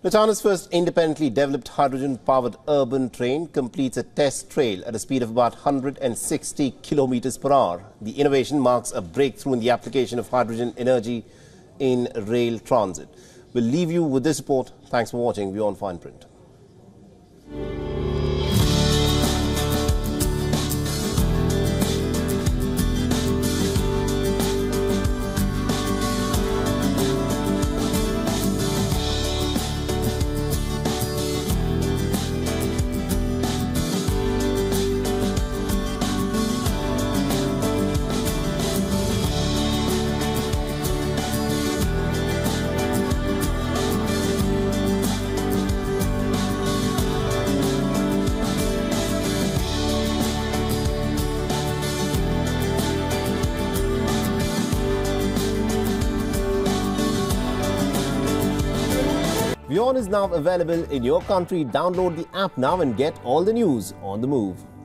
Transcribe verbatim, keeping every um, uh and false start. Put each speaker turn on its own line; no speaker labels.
China's first independently developed hydrogen-powered urban train completes a test trail at a speed of about one hundred sixty kilometers per hour. The innovation marks a breakthrough in the application of hydrogen energy in rail transit. We'll leave you with this report. Thanks for watching WION Fineprint. WION is now available in your country. Download the app now and get all the news on the move.